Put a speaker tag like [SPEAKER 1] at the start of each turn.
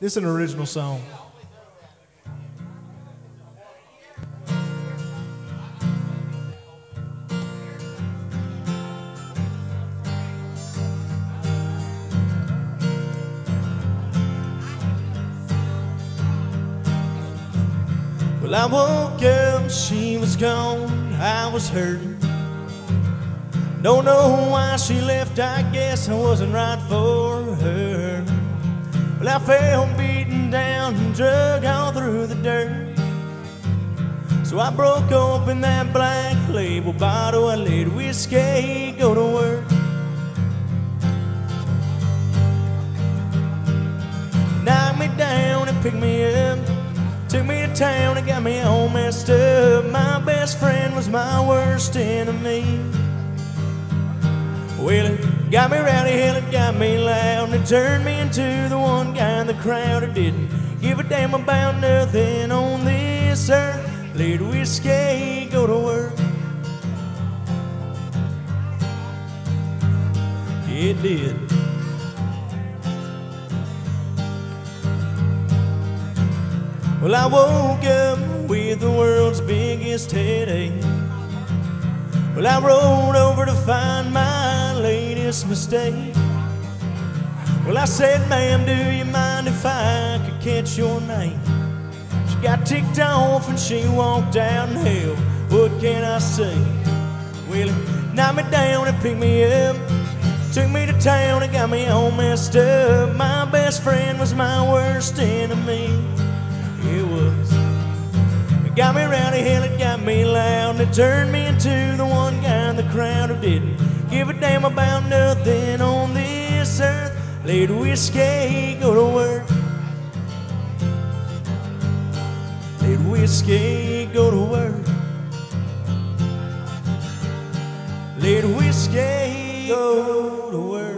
[SPEAKER 1] This is an original song. Well, I woke up, she was gone, I was hurting. Don't know why she left, I guess I wasn't right for her. Well, I fell beaten down and drug all through the dirt. So I broke open that black label bottle, I let whiskey go to work. Knocked me down and picked me up, took me to town and got me all messed up. My best friend was my worst enemy. Well, it got me rowdy, hell, it got me loud, and it turned me into the one guy in the crowd who didn't give a damn about nothing on this earth. Let whiskey go to work. It did. Well, I woke up with the world's biggest headache. Well, I rolled over to find my latest mistake. Well, I said, ma'am, do you mind if I could catch your name? She got ticked off and she walked out in hell. What can I say? Well, it knocked me down and picked me up, took me to town and got me all messed up. My best friend was my worst enemy. It was. It got me rowdy, hell, it got me loud, and it turned me into the one guy in the crowd who didn't give a damn about nothing on this earth. Let whiskey go to work. Let whiskey go to work. Let whiskey go to work.